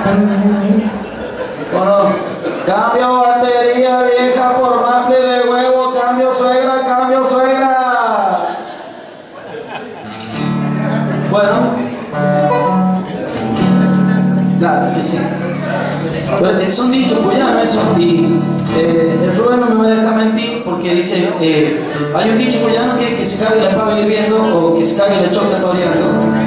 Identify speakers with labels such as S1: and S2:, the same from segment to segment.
S1: Bueno, cambio batería vieja por maple de huevo, cambio suegra, cambio suegra. Bueno, claro que sí. Pero son dichos cuyanos eso, y el Rubén no me va a dejar mentir porque dice, hay un dicho cuyano que se cague la pava hirviendo o que se cague la choca toreando,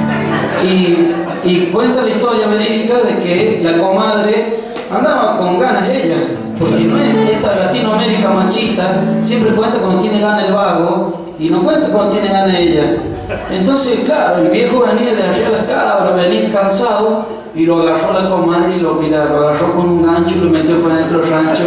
S1: y cuenta la historia verídica de que la comadre andaba con ganas ella, porque no es esta Latinoamérica machista, siempre cuenta cuando tiene ganas el vago y no cuenta cuando tiene ganas ella. Entonces, claro, el viejo venía de arriba las cabras, venía cansado y lo agarró la comadre y lo agarró con un gancho y lo metió para dentro del rancho.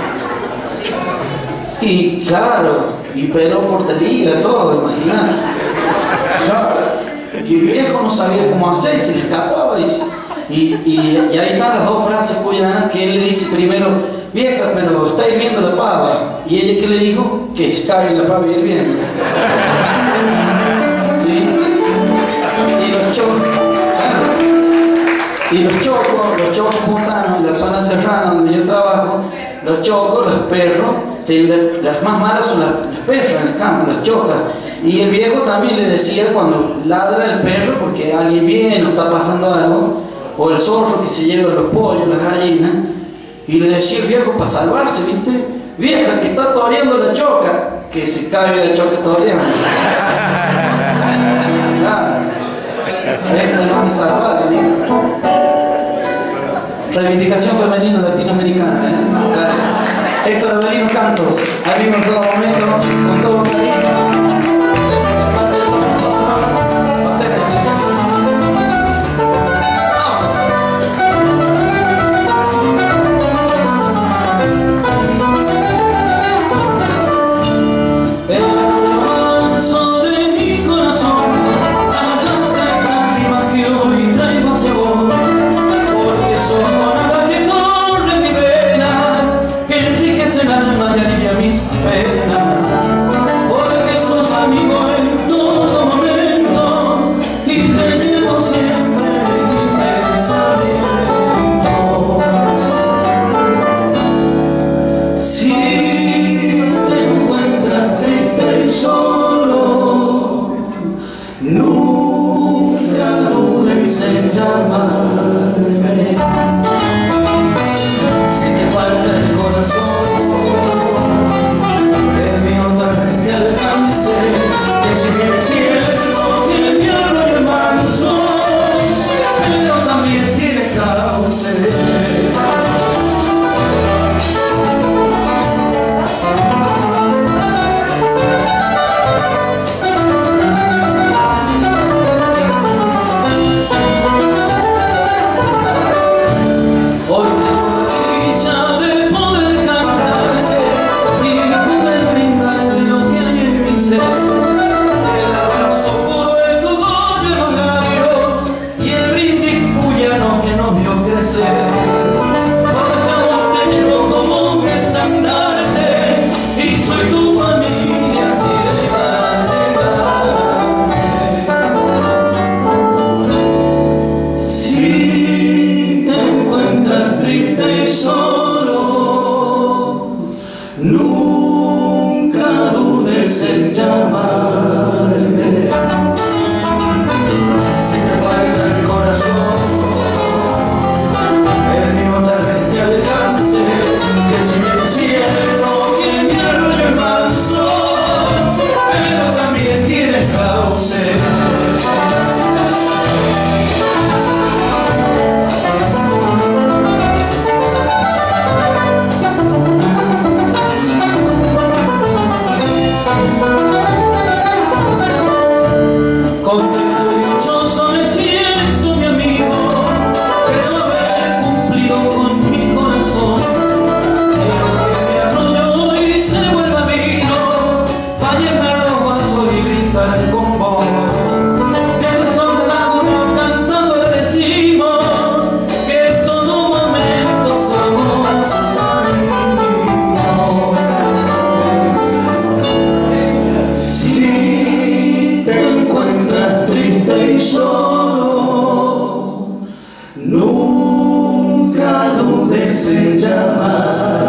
S1: Y claro, y peló por telilla, todo, imagínate. Claro, y el viejo no sabía cómo hacer, se le escapaba. Y ahí están las dos frases cuyanas que él le dice primero: vieja, pero está hirviendo la pava. Y ella, ¿qué le dijo? Que se cague la pava hirviendo. ¿Sí? Y los chocos montanos, en la zona serrana donde yo trabajo, los chocos, los perros, las más malas son las perras en el campo, las chocas. Y el viejo también le decía cuando ladra el perro porque alguien viene o está pasando algo, o el zorro que se lleva los pollos, las gallinas, y le decía el viejo para salvarse, ¿viste? Vieja, que está toreando la choca, que se cague la choca toreando. Claro, no te salva, le digo. Reivindicación femenina latinoamericana, ¿eh? Héctor Avelino Cantos, amigo en todo momento, con todo cariño.
S2: merecen llamar.